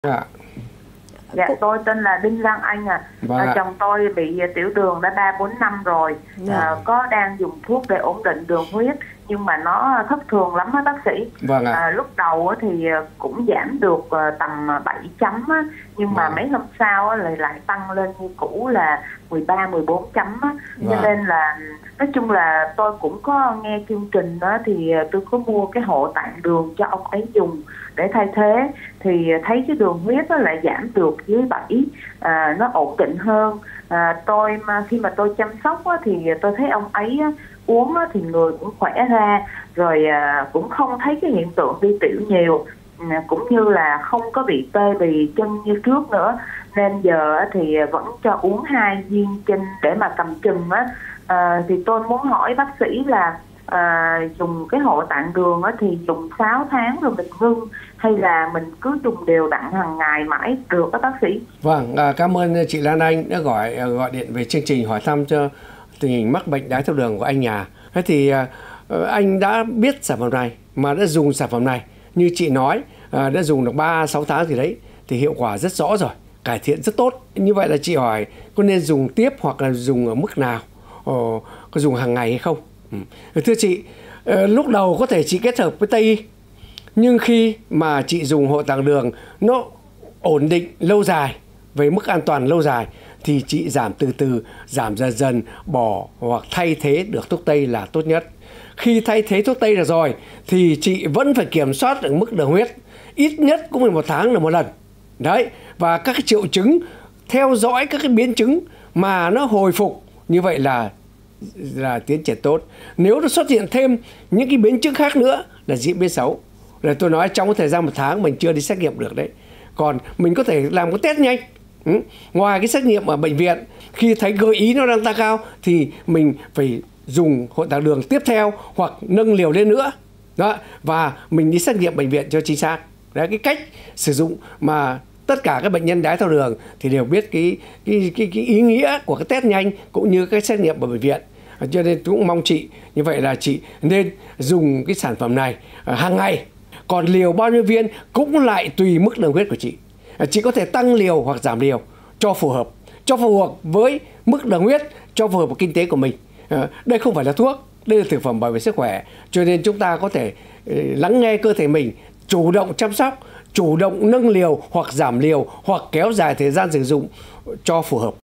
Dạ. Dạ, tôi tên là Đinh Lan Anh Vâng ạ. chồng tôi bị tiểu đường đã 3-4 năm rồi. Có đang dùng thuốc để ổn định đường huyết nhưng mà nó thất thường lắm á bác sĩ. Vâng ạ. Lúc đầu thì cũng giảm được tầm 7 chấm á, nhưng mà mấy hôm sau lại tăng lên như cũ là 13-14 chấm á. Cho nên là nói chung là tôi cũng có nghe chương trình đó, thì tôi có mua cái hộ tạng đường cho ông ấy dùng để thay thế, thì thấy cái đường huyết nó lại giảm được dưới 7, nó ổn định hơn. Khi mà tôi chăm sóc thì tôi thấy ông ấy uống thì người cũng khỏe ra, rồi cũng không thấy cái hiện tượng đi tiểu nhiều, cũng như là không có bị tê bì chân như trước nữa. Nên giờ thì vẫn cho uống 2 viên trên để mà cầm chừng á. Thì tôi muốn hỏi bác sĩ là dùng cái hộ tạng đường thì dùng 6 tháng rồi mình ngưng, hay là mình cứ dùng đều đặn hàng ngày mãi được các bác sĩ? Vâng, cảm ơn chị Lan Anh đã gọi điện về chương trình hỏi thăm cho tình hình mắc bệnh đái tháo đường của anh nhà. Thế thì anh đã biết sản phẩm này mà đã dùng sản phẩm này như chị nói, đã dùng được 3-6 tháng gì đấy thì hiệu quả rất rõ rồi, cải thiện rất tốt. Như vậy là chị hỏi có nên dùng tiếp hoặc là dùng ở mức nào, có dùng hàng ngày hay không? Thưa chị, lúc đầu có thể chị kết hợp với Tây y, nhưng khi mà chị dùng hộ tạng đường nó ổn định lâu dài, về mức an toàn lâu dài, thì chị giảm từ từ, giảm dần dần, bỏ hoặc thay thế được thuốc Tây là tốt nhất. Khi thay thế thuốc Tây rồi thì chị vẫn phải kiểm soát được mức đường huyết, ít nhất cũng phải 1 tháng là một lần. Đấy, và các cái triệu chứng, theo dõi các cái biến chứng mà nó hồi phục, như vậy là tiến triển tốt. Nếu nó xuất hiện thêm những cái biến chứng khác nữa là diễn biến xấu. Rồi tôi nói trong cái thời gian 1 tháng mình chưa đi xét nghiệm được đấy. Còn mình có thể làm cái test nhanh. Ngoài cái xét nghiệm ở bệnh viện, khi thấy gợi ý nó đang tăng cao thì mình phải dùng hộ tạng đường tiếp theo hoặc nâng liều lên nữa. Đó, và mình đi xét nghiệm bệnh viện cho chính xác. Đấy, cái cách sử dụng mà tất cả các bệnh nhân đái tháo đường thì đều biết cái ý nghĩa của cái test nhanh cũng như cái xét nghiệm ở bệnh viện. Cho nên tôi cũng mong chị như vậy là chị nên dùng cái sản phẩm này hàng ngày. Còn liều bao nhiêu viên cũng lại tùy mức đường huyết của chị. Chị có thể tăng liều hoặc giảm liều cho phù hợp với mức đường huyết, cho phù hợp với kinh tế của mình. Đây không phải là thuốc, đây là thực phẩm bảo vệ sức khỏe. Cho nên chúng ta có thể lắng nghe cơ thể mình, chủ động chăm sóc, chủ động nâng liều hoặc giảm liều hoặc kéo dài thời gian sử dụng cho phù hợp.